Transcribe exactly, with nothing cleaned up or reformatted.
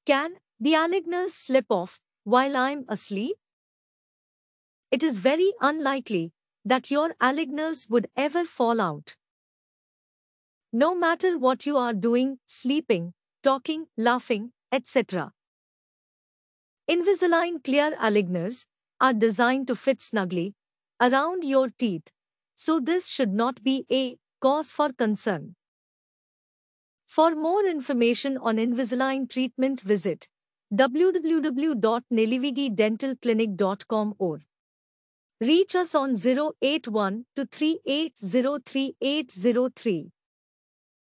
Can the aligners slip off while I'm asleep? It is very unlikely that your aligners would ever fall out. No matter what you are doing, sleeping, talking, laughing, et cetera. Invisalign clear aligners are designed to fit snugly around your teeth, so this should not be a cause for concern. For more information on Invisalign treatment, visit w w w dot nelivigi dental clinic dot com or reach us on zero eight one two three eight zero three eight zero three.